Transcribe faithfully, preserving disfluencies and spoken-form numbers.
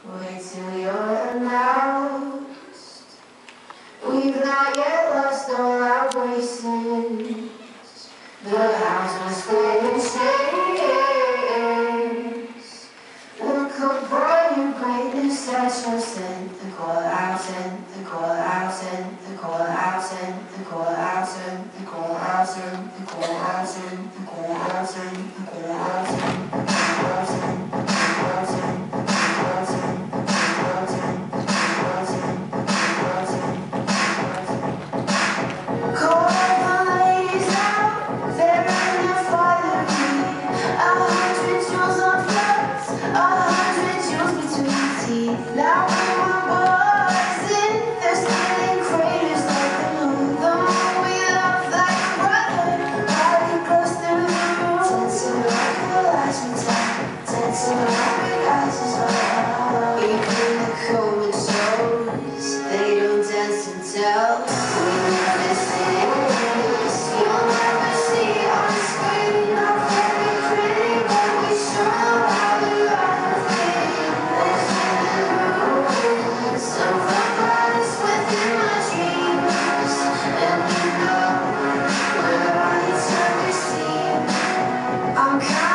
Wait till you're announced. We've not yet lost all our voices. The house was full of changes. Look upon your greatness as your sin. The call out and the call out and the call out and the call out and the call out and the call out and the call out and the call out and the call out and the call out and now we're boys in, they're spinning craters like the moon. The more we love like a brother, hardly close through the roof. Dancing like the lights we tell, dancing like the guys as well. Even the common shows, they don't dance and tell. We never see this, you'll never see on screen. Not very pretty, but we sure know how to love a thing. So far it's within my dreams, and you know we're on each other's team. I'm